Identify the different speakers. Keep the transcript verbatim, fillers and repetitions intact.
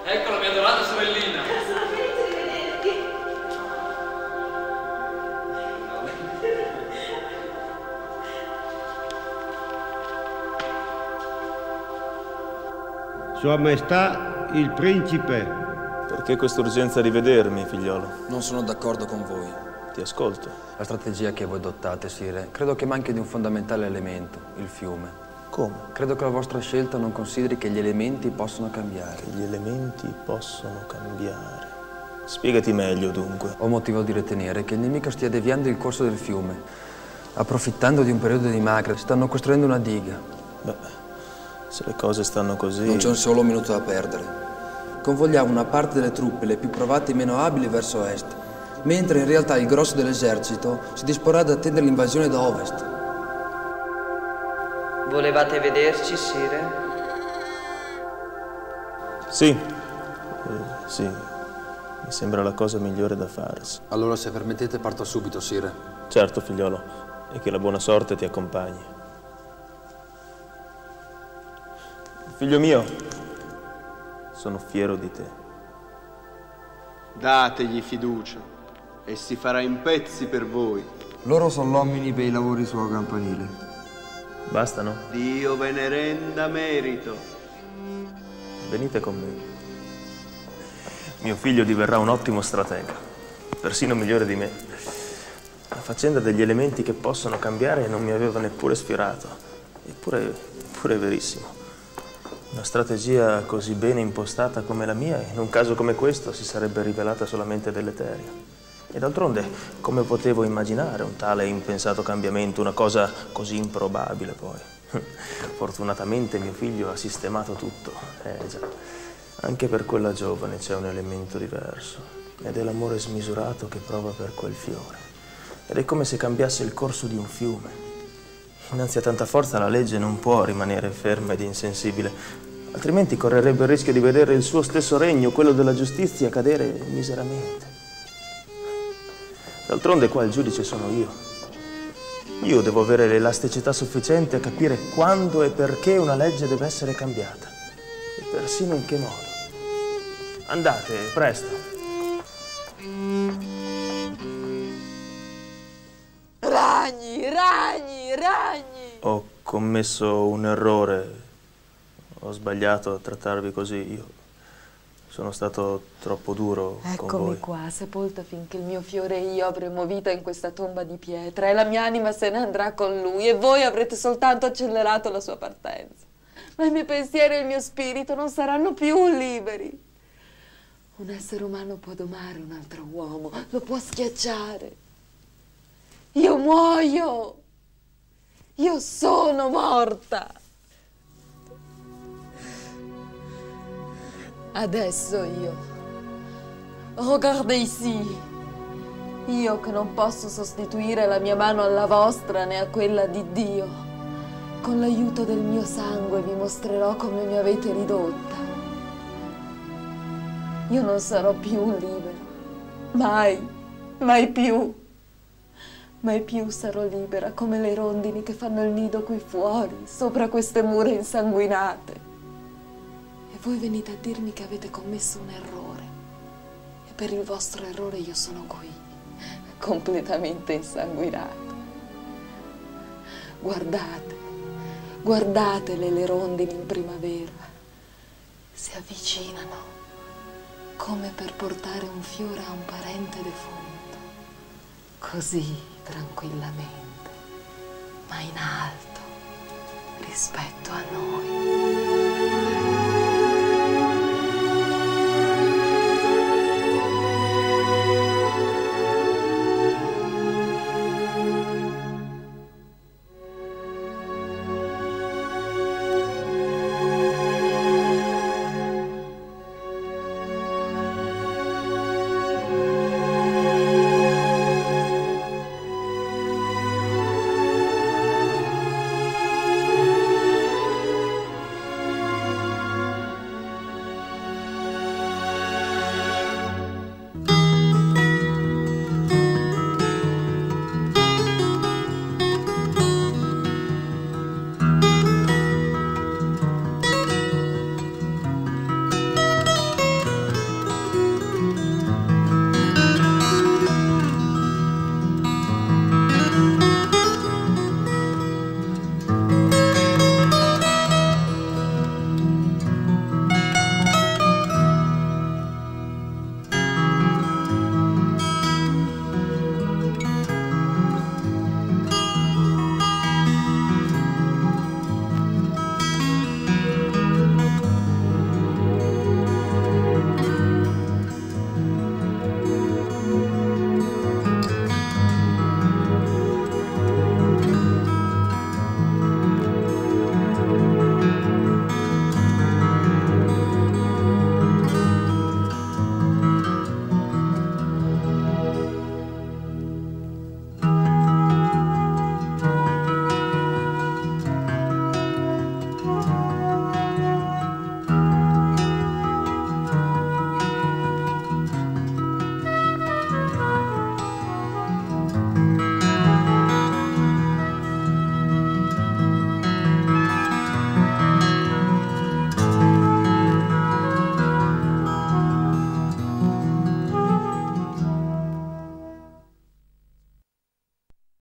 Speaker 1: Ecco la mia adorata sorellina.
Speaker 2: Sono felice di vederti.
Speaker 3: Sua Maestà, il principe.
Speaker 4: Perché questa urgenza di vedermi, figliolo?
Speaker 5: Non sono d'accordo con voi.
Speaker 4: Ti ascolto.
Speaker 5: La strategia che voi adottate, Sire, credo che manchi di un fondamentale elemento, il fiume.
Speaker 4: Come?
Speaker 5: Credo che la vostra scelta non consideri che gli elementi possono cambiare.
Speaker 4: Che gli elementi possono cambiare. Spiegati meglio, dunque.
Speaker 5: Ho motivo di ritenere che il nemico stia deviando il corso del fiume. Approfittando di un periodo di magra, stanno costruendo una diga.
Speaker 4: Beh, se le cose stanno così...
Speaker 5: Non c'è un solo minuto da perdere. Convogliamo una parte delle truppe, le più provate e meno abili, verso est, mentre in realtà il grosso dell'esercito si disporrà ad attendere l'invasione da ovest.
Speaker 6: Volevate vederci, Sire?
Speaker 4: Sì, eh, sì, mi sembra la cosa migliore da farsi.
Speaker 5: Allora, se permettete, parto subito, Sire.
Speaker 4: Certo, figliolo, e che la buona sorte ti accompagni. Figlio mio, sono fiero di te.
Speaker 7: Dategli fiducia e si farà in pezzi per voi.
Speaker 5: Loro sono l'uomini per i lavori sul campanile.
Speaker 4: Bastano?
Speaker 7: Dio ve ne renda merito.
Speaker 4: Venite con me. Mio figlio diverrà un ottimo stratega, persino migliore di me. La faccenda degli elementi che possono cambiare non mi aveva neppure sfiorato. Eppure, eppure è verissimo. Una strategia così bene impostata come la mia, in un caso come questo, si sarebbe rivelata solamente deleteria. E d'altronde, come potevo immaginare un tale impensato cambiamento, una cosa così improbabile poi? Fortunatamente mio figlio ha sistemato tutto. Eh già, anche per quella giovane c'è un elemento diverso, ed è l'amore smisurato che prova per quel fiore. Ed è come se cambiasse il corso di un fiume. Innanzi a tanta forza la legge non può rimanere ferma ed insensibile, altrimenti correrebbe il rischio di vedere il suo stesso regno, quello della giustizia, cadere miseramente. D'altronde qua il giudice sono io. Io devo avere l'elasticità sufficiente a capire quando e perché una legge deve essere cambiata, e persino in che modo. Andate, presto.
Speaker 8: Ragni, ragni, ragni!
Speaker 4: Ho commesso un errore. Ho sbagliato a trattarvi così. Io sono stato troppo duro con voi.
Speaker 8: Eccomi qua, sepolta finché il mio fiore e io avremo vita in questa tomba di pietra, e la mia anima se ne andrà con lui, e voi avrete soltanto accelerato la sua partenza. Ma i miei pensieri e il mio spirito non saranno più liberi. Un essere umano può domare un altro uomo, lo può schiacciare. Io muoio! Io sono morta! Adesso io, regardez ici, io che non posso sostituire la mia mano alla vostra né a quella di Dio, con l'aiuto del mio sangue vi mostrerò come mi avete ridotta. Io non sarò più libero, mai, mai più, mai più sarò libera come le rondini che fanno il nido qui fuori, sopra queste mura insanguinate. Voi venite a dirmi che avete commesso un errore, e per il vostro errore io sono qui, completamente insanguinato. Guardate, guardatele le rondini in primavera, si avvicinano come per portare un fiore a un parente defunto, così tranquillamente, ma in alto rispetto a noi.